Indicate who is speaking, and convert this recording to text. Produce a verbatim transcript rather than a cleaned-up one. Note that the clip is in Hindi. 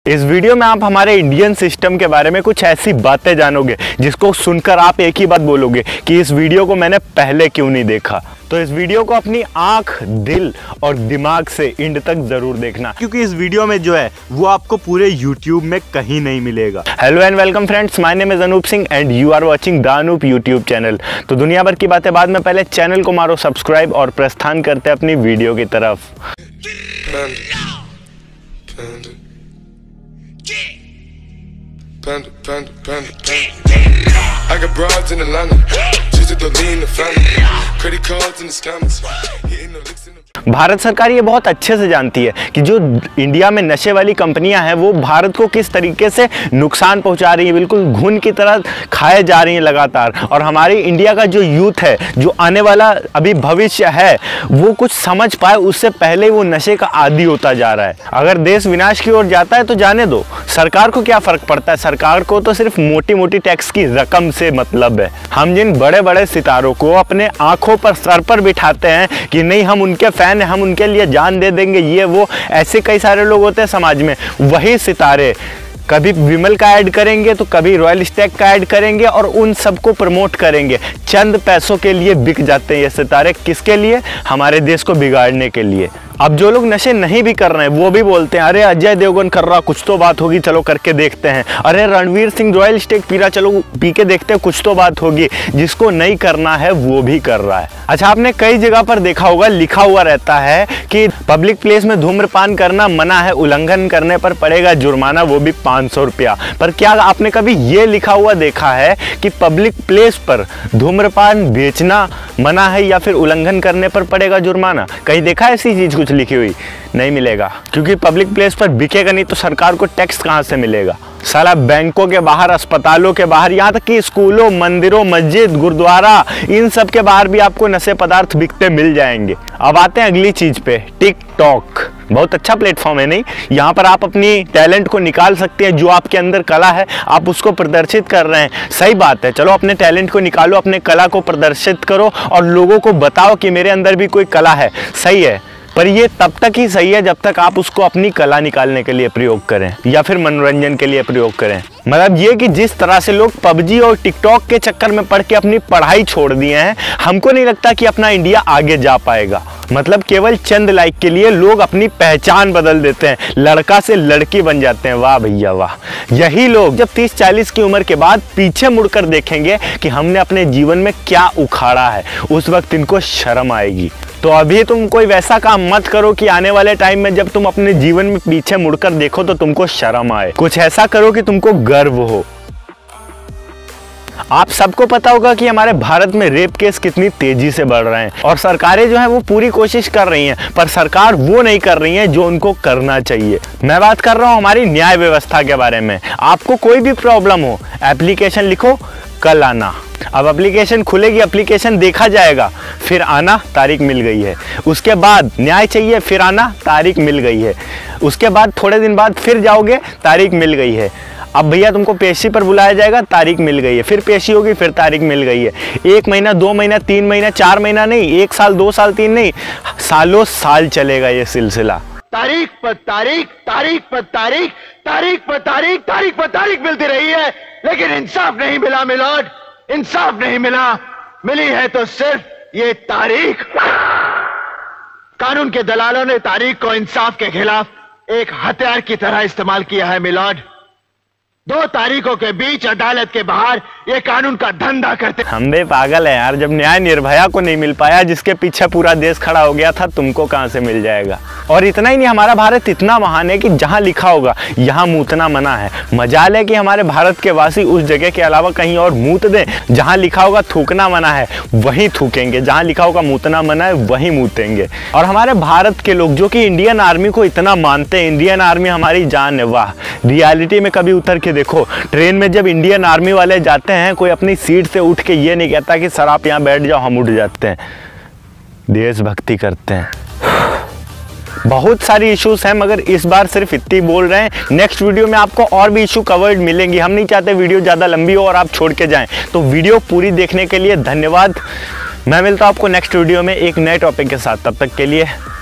Speaker 1: इस वीडियो में आप हमारे इंडियन सिस्टम के बारे में कुछ ऐसी बातें जानोगे जिसको सुनकर आप एक ही बात बोलोगे कि इस वीडियो को मैंने पहले क्यों नहीं देखा। तो इस वीडियो को अपनी आंख, दिल और दिमाग से एंड तक जरूर देखना, क्योंकि इस वीडियो में जो है वो आपको पूरे यूट्यूब में कहीं नहीं मिलेगा। Hello and welcome friends, my name is Anoop Singh and you are watching the Anoop YouTube channel. तो दुनिया भर की बातें बाद में, पहले चैनल को मारो सब्सक्राइब और प्रस्थान करते हैं अपनी वीडियो की तरफ। Panda, panda, panda, panda. I got broads in Atlanta, just to lean the family, credit cards in the scammers, hitting the licks in the... Bharat सरकार ये बहुत अच्छे से जानती है कि जो इंडिया में नशे वाली कंपनियां हैं वो भारत को किस तरीके से नुकसान पहुंचा रही हैं, बिल्कुल घुन की तरह खाए जा रही हैं लगातार। और हमारी इंडिया का जो यूथ है, जो आने वाला अभी भविष्य है, वो कुछ समझ पाए उससे पहले वो नशे का आदी होता जा रहा है। अगर देश विनाश की ओर जाता है तो जाने दो, सरकार को क्या फर्क पड़ता है। सरकार को तो सिर्फ मोटी मोटी टैक्स की रकम से मतलब है। हम जिन बड़े बड़े सितारों को अपने आंखों पर, सर पर बिठाते हैं कि नहीं हम उनके फैन, हम उनके लिए जान दे देंगे, ये वो ऐसे कई सारे लोग होते हैं समाज में। वही सितारे कभी विमल का ऐड करेंगे तो कभी रॉयल स्टैग का ऐड करेंगे और उन सबको प्रमोट करेंगे। चंद पैसों के लिए बिक जाते हैं ये सितारे। किसके लिए? हमारे देश को बिगाड़ने के लिए। अब जो लोग नशे नहीं भी कर रहे हैं वो भी बोलते हैं अरे अजय देवगन कर रहा, कुछ तो बात होगी, चलो करके देखते हैं। अरे रणवीर सिंह रॉयल स्टैग पी रहा, चलो पी के देखते हैं, कुछ तो बात होगी। जिसको नहीं करना है वो भी कर रहा है। अच्छा, आपने कई जगह पर देखा होगा लिखा हुआ रहता है कि पब्लिक प्लेस में धूम्रपान करना मना है, उल्लंघन करने पर पड़ेगा जुर्माना, वो भी पाँच सौ रुपया। पर क्या आपने कभी ये लिखा हुआ देखा है कि पब्लिक प्लेस पर धूम्रपान बेचना मना है या फिर उल्लंघन करने पर पड़ेगा जुर्माना? कहीं देखा ऐसी चीज कुछ लिखी हुई? नहीं मिलेगा, क्योंकि पब्लिक प्लेस पर बिकेगा नहीं तो सरकार को टैक्स कहां से मिलेगा। साला बैंकों के बाहर, अस्पतालों के बाहर, यहाँ तक कि स्कूलों, मंदिरों, मस्जिद, गुरुद्वारा, इन सब के बाहर भी आपको नशे पदार्थ बिकते मिल जाएंगे। अब आते हैं अगली चीज पे, टिकटॉक। बहुत अच्छा प्लेटफॉर्म है नहीं? यहाँ पर आप अपनी टैलेंट को निकाल सकते हैं। जो आपके अंदर कला है आप उसको प्रदर्शित कर रहे हैं, सही बात है। चलो अपने टैलेंट को निकालो, अपने कला को प्रदर्शित करो और लोगों को बताओ कि मेरे अंदर भी कोई कला है, सही है। पर ये तब तक ही सही है जब तक आप उसको अपनी कला निकालने के लिए प्रयोग करें या फिर मनोरंजन के लिए प्रयोग करें। मतलब ये कि जिस तरह से लोग पबजी और टिकटॉक के चक्कर में पड़ के अपनी पढ़ाई छोड़ दिए हैं, हमको नहीं लगता कि अपना इंडिया आगे जा पाएगा। मतलब केवल चंद लाइक के लिए लोग अपनी पहचान बदल देते हैं, लड़का से लड़की बन जाते हैं। वाह भैया वाह। यही लोग जब तीस चालीस की उम्र के बाद पीछे मुड़कर देखेंगे कि हमने अपने जीवन में क्या उखाड़ा है, उस वक्त इनको शर्म आएगी। तो अभी तुम कोई वैसा काम मत करो कि आने वाले टाइम में जब तुम अपने जीवन में पीछे मुड़कर देखो तो तुमको शर्म आए। कुछ ऐसा करो कि तुमको गर्व हो। आप सबको पता होगा कि हमारे भारत में रेप केस कितनी तेजी से बढ़ रहे हैं और सरकारें जो है वो पूरी कोशिश कर रही हैं, पर सरकार वो नहीं कर रही है जो उनको करना चाहिए। मैं बात कर रहा हूँ हमारी न्याय व्यवस्था के बारे में। आपको कोई भी प्रॉब्लम हो, एप्लीकेशन लिखो, कल आना। अब एप्लीकेशन खुलेगी, एप्लीकेशन देखा जाएगा, फिर आना, तारीख मिल गई है। उसके बाद न्याय चाहिए, फिर आना, तारीख मिल गई है। उसके बाद थोड़े दिन बाद फिर जाओगे, तारीख मिल गई है। अब भैया तुमको पेशी पर बुलाया जाएगा, तारीख मिल गई है, फिर पेशी होगी, फिर तारीख मिल गई है। एक महीना, दो महीना, तीन महीना, चार महीना नहीं, एक साल, दो साल, तीन नहीं, सालों साल चलेगा ये सिलसिला।
Speaker 2: तारीख पर तारीख, तारीख पर तारीख, तारीख पर तारीख, तारीख पर तारीख मिलती रही है, लेकिन इंसाफ नहीं मिला मिलॉर्ड, इंसाफ नहीं मिला। मिली है तो सिर्फ ये तारीख। कानून के दलालों ने तारीख को इंसाफ के खिलाफ एक हथियार की तरह इस्तेमाल किया है मिलॉर्ड। दो तारीखों के बीच अदालत के बाहर ये कानून का धंधा करते।
Speaker 1: हम भी पागल है यार, जब न्याय निर्भया को नहीं मिल पाया, जिसके पीछे पूरा देश खड़ा हो गया था, तुमको कहां से मिल जाएगा। और इतना ही नहीं, हमारा भारत इतना महान है कि जहां लिखा होगा यहां मूतना मना है। मजाल है कि हमारे भारत के वासी उस जगह के अलावा कहीं और मूत दें। जहां लिखा होगा थूकना मना है वहीं थूकेंगे, जहां लिखा होगा मूतना मना है वहीं मूतेंगे। और हमारे भारत के लोग जो कि इंडियन आर्मी को इतना मानते हैं, इंडियन आर्मी हमारी जान है, वाह। रियलिटी में कभी उतर के देखो, ट्रेन में जब इंडियन आर्मी वाले जाते हैं, कोई अपनी सीट से उठ के ये नहीं कहता कि सर आप यहाँ बैठ जाओ, हम उठ जाते हैं। देशभक्ति करते हैं। बहुत सारी इश्यूज हैं, मगर इस बार सिर्फ इतनी बोल रहे हैं। नेक्स्ट वीडियो में आपको और भी इशू कवर्ड मिलेंगी। हम नहीं चाहते वीडियो ज़्यादा लंबी हो और आप छोड़ के जाएं। तो वीडियो पूरी देखने के लिए धन्यवाद। मैं मिलता हूँ आपको नेक्स्ट वीडियो में एक नए टॉपिक के साथ। तब तक के लिए